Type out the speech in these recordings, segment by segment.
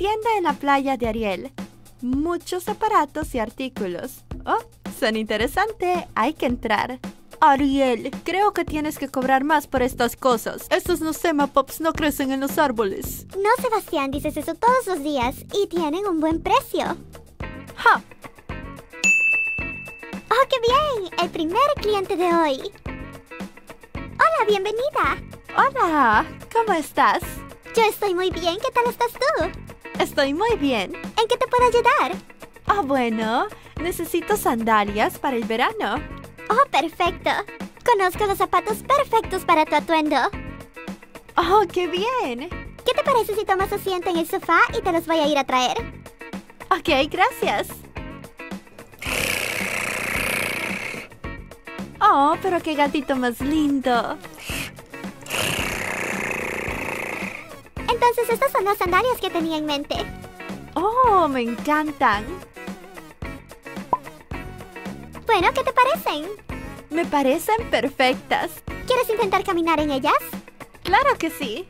tienda en la playa de Ariel. Muchos aparatos y artículos. Oh, son interesantes. Hay que entrar. Ariel, creo que tienes que cobrar más por estas cosas. Estos Nocemapops no crecen en los árboles. No, Sebastián, dices eso todos los días y tienen un buen precio. ¡Ja! ¡Oh, qué bien! El primer cliente de hoy. Hola, bienvenida. Hola, ¿cómo estás? Yo estoy muy bien. ¿Qué tal estás tú? Estoy muy bien. ¿En qué te puedo ayudar? Ah, bueno, necesito sandalias para el verano. Oh, perfecto. Conozco los zapatos perfectos para tu atuendo. ¡Oh, qué bien! ¿Qué te parece si tomas asiento en el sofá y te los voy a ir a traer? Ok, gracias. Oh, pero qué gatito más lindo. Entonces, estas son las sandalias que tenía en mente. Oh, me encantan. Bueno, ¿qué te parecen? Me parecen perfectas. ¿Quieres intentar caminar en ellas? Claro que sí.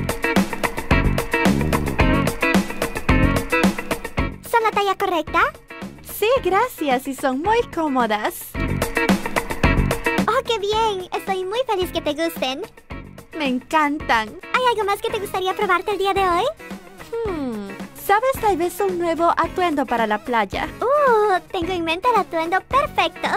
¿Son la talla correcta? Sí, gracias, y son muy cómodas. ¡Oh, qué bien! Estoy muy feliz que te gusten. Me encantan. ¿Hay algo más que te gustaría probarte el día de hoy? ¿Sabes tal vez un nuevo atuendo para la playa? Tengo en mente el atuendo perfecto.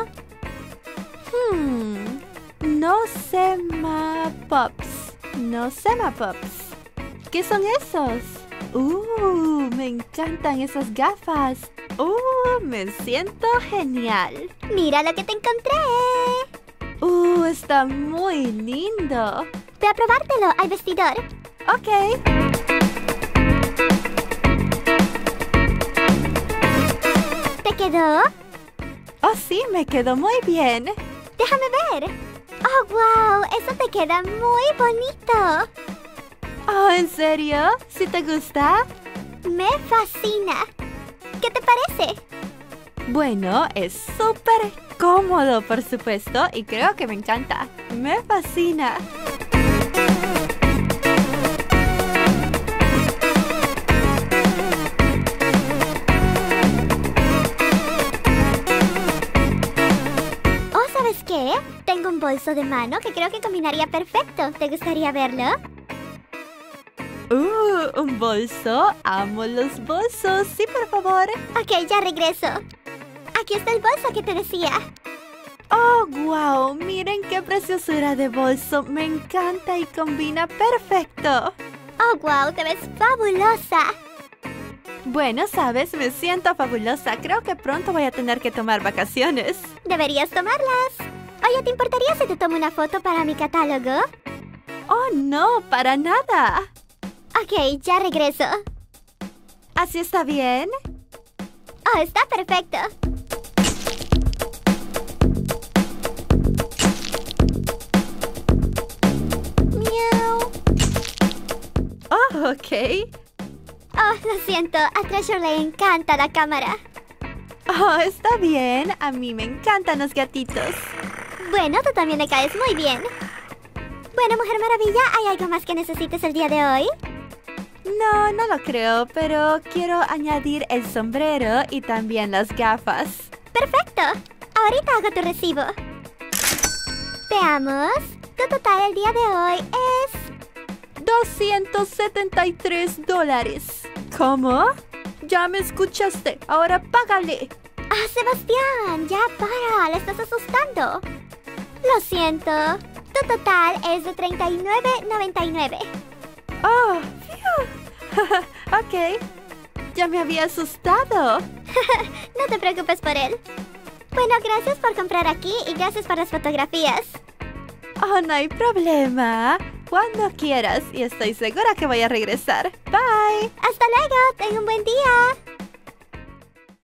Nocemapops. ¿Qué son esos? Me encantan esas gafas. Me siento genial. ¡Mira lo que te encontré! Está muy lindo. Ve a probártelo al vestidor. Ok. ¿Te quedó? Oh, sí, me quedó muy bien. Déjame ver. ¡Oh, wow! Eso te queda muy bonito. Oh, ¿en serio? ¿Sí te gusta? Me fascina. ¿Qué te parece? Bueno, es súper cómodo, por supuesto, y creo que me encanta. Me fascina. Oh, ¿sabes qué? Tengo un bolso de mano que creo que combinaría perfecto. ¿Te gustaría verlo? Un bolso. Amo los bolsos. Sí, por favor. Ok, ya regreso. Aquí está el bolso que te decía. Oh, wow. Miren qué preciosura de bolso. Me encanta y combina perfecto. Oh, wow, te ves fabulosa. Bueno, sabes, me siento fabulosa. Creo que pronto voy a tener que tomar vacaciones. Deberías tomarlas. Oye, ¿te importaría si te tomo una foto para mi catálogo? Oh, no, para nada. Ok, ya regreso. ¿Así está bien? Oh, está perfecto. Miau. Oh, ok. Oh, lo siento. A Treasure le encanta la cámara. Oh, está bien. A mí me encantan los gatitos. Bueno, tú también le caes muy bien. Bueno, Mujer Maravilla, ¿hay algo más que necesites el día de hoy? No, no lo creo, pero quiero añadir el sombrero y también las gafas. ¡Perfecto! Ahorita hago tu recibo. Veamos. Tu total el día de hoy es... $273. ¿Cómo? Ya me escuchaste. Ahora págale. ¡Ah, Sebastián! Ya para, le estás asustando. Lo siento. Tu total es de $39.99. Oh, phew. Ok. Ya me había asustado. No te preocupes por él. Bueno, gracias por comprar aquí y gracias por las fotografías. Oh, no hay problema. Cuando quieras y estoy segura que voy a regresar. Bye. Hasta luego. Ten un buen día.